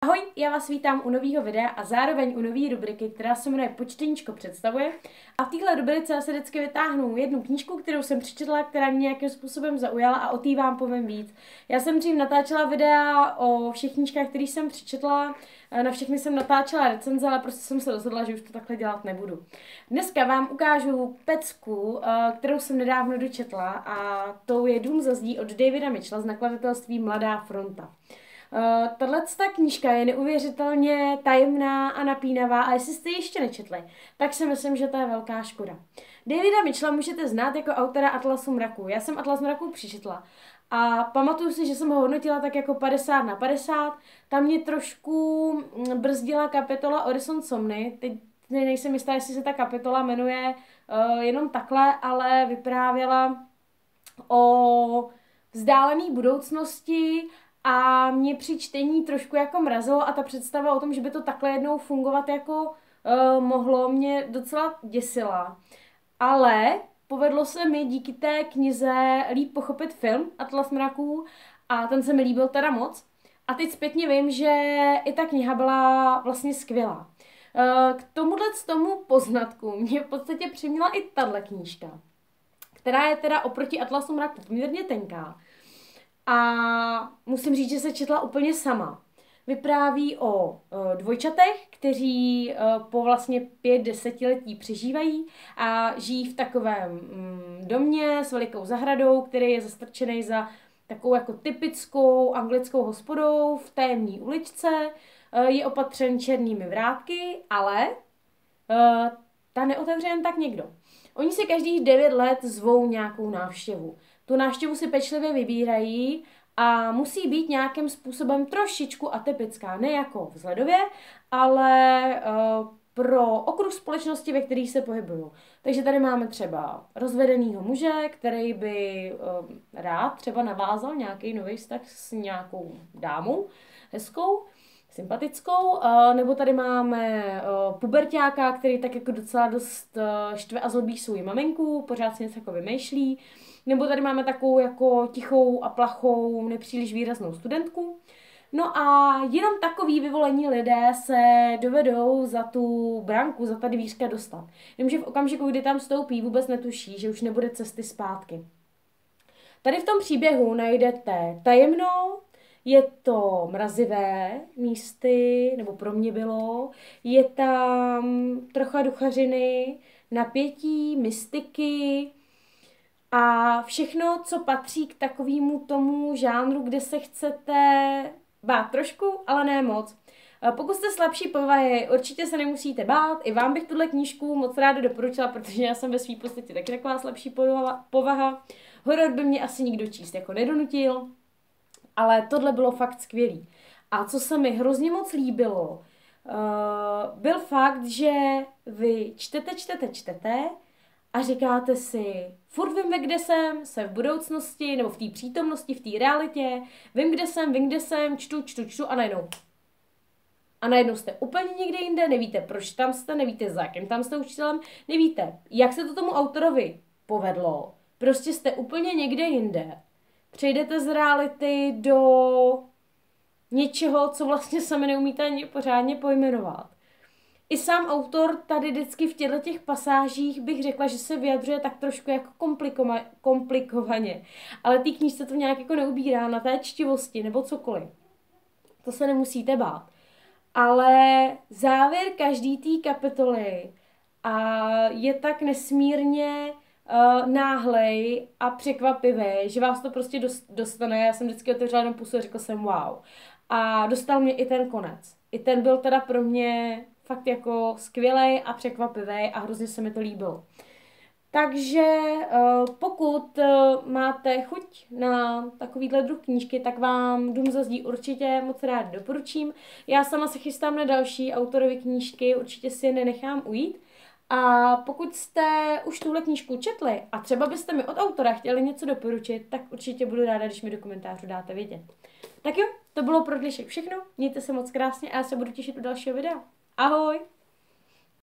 Ahoj, já vás vítám u nového videa a zároveň u nové rubriky, která se jmenuje Počteníčko představuje. A v téhle rubrice já se vždycky vytáhnu jednu knížku, kterou jsem přečetla, která mě nějakým způsobem zaujala a o té vám povím víc. Já jsem dřív natáčela videa o všech knížkách, které jsem přečetla, na všechny jsem natáčela recenze, ale prostě jsem se rozhodla, že už to takhle dělat nebudu. Dneska vám ukážu pecku, kterou jsem nedávno dočetla, a tou je Dům za zdí od Davida Mitchella z nakladatelství Mladá fronta. Tato knížka je neuvěřitelně tajemná a napínavá, a jestli jste ji ještě nečetli, tak si myslím, že to je velká škoda. Davida Mitchella můžete znát jako autora Atlasu mraků. Já jsem Atlas mraků přečetla a pamatuju si, že jsem ho hodnotila tak jako 50/50. Tam mě trošku brzdila kapitola Orison Somny. Teď nejsem jistá, jestli se ta kapitola jmenuje jenom takhle, ale vyprávěla o vzdálené budoucnosti a mě při čtení trošku jako mrazilo, a ta představa o tom, že by to takhle jednou fungovat jako mohlo, mě docela děsila. Ale povedlo se mi díky té knize líp pochopit film Atlas mraků a ten se mi líbil teda moc. A teď zpětně vím, že i ta kniha byla vlastně skvělá. K tomu poznatku mě v podstatě přiměla i tahle knížka, která je teda oproti Atlasu mraků poměrně tenká. A musím říct, že se četla úplně sama. Vypráví o dvojčatech, kteří po vlastně 5 desetiletí přežívají a žijí v takovém domě s velikou zahradou, který je zastrčený za takovou jako typickou anglickou hospodou v tajemné uličce. Je opatřen černými vrátky, ale ta neotevře jen tak někdo. Oni si každých 9 let zvou nějakou návštěvu. Tu návštěvu si pečlivě vybírají a musí být nějakým způsobem trošičku atypická. Ne jako vzhledově, ale pro okruh společnosti, ve kterých se pohybují. Takže tady máme třeba rozvedenýho muže, který by rád třeba navázal nějaký nový vztah s nějakou dámou hezkou, sympatickou, nebo tady máme puberťáka, který tak jako docela dost štve a zlobí svou maminku, pořád si něco jako vymýšlí. Nebo tady máme takovou jako tichou a plachou, nepříliš výraznou studentku. No a jenom takový vyvolení lidé se dovedou za tu branku, za ta dvířka dostat. Jenomže v okamžiku, kdy tam vstoupí, vůbec netuší, že už nebude cesty zpátky. Tady v tom příběhu najdete tajemnou, je to mrazivé místy, nebo pro mě bylo, je tam trocha duchařiny, napětí, mystiky a všechno, co patří k takovému tomu žánru, kde se chcete bát trošku, ale ne moc. Pokud jste slabší povahy, určitě se nemusíte bát, i vám bych tuhle knížku moc ráda doporučila, protože já jsem ve své podstatě taky taková slabší povaha. Horor by mě asi nikdo číst jako nedonutil, ale tohle bylo fakt skvělý. A co se mi hrozně moc líbilo, byl fakt, že vy čtete a říkáte si, furt vím, kde jsem v budoucnosti, nebo v té přítomnosti, v té realitě, vím, kde jsem, čtu a najednou jste úplně někde jinde, nevíte, proč tam jste, nevíte, za jakým tam jste učitelem, nevíte, jak se to tomu autorovi povedlo, prostě jste úplně někde jinde. Přejdete z reality do něčeho, co vlastně sami neumíte ani pořádně pojmenovat. I sám autor tady vždycky v těchto pasážích bych řekla, že se vyjadřuje tak trošku jako komplikovaně. Ale té knížce to nějak jako neubírá na té čtivosti nebo cokoliv. To se nemusíte bát. Ale závěr každý té kapitoly je tak nesmírně náhlej a překvapivý, že vás to prostě dostane. Já jsem vždycky otevřela jenom pusu a řekla jsem wow. A dostal mě i ten konec. I ten byl teda pro mě fakt jako skvělej a překvapivý a hrozně se mi to líbilo. Takže pokud máte chuť na takovýhle druh knížky, tak vám Dům za zdí určitě moc rád doporučím. Já sama se chystám na další autorovy knížky, určitě si je nenechám ujít. A pokud jste už tuhle knížku četli a třeba byste mi od autora chtěli něco doporučit, tak určitě budu ráda, když mi do komentářů dáte vědět. Tak jo, to bylo pro dnešek všechno, mějte se moc krásně a já se budu těšit u dalšího videa. Ahoj!